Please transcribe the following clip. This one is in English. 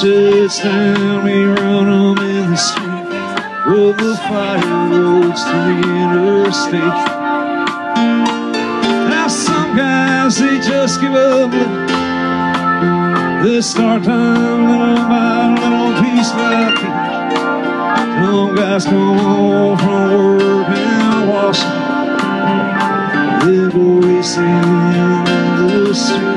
shuts down, we run them in the street. Well, the fire roads to the interstate. Now some guys, they just give up. They start time little by little, piece by piece. Some guys come home from work and wash. They go racing in the street.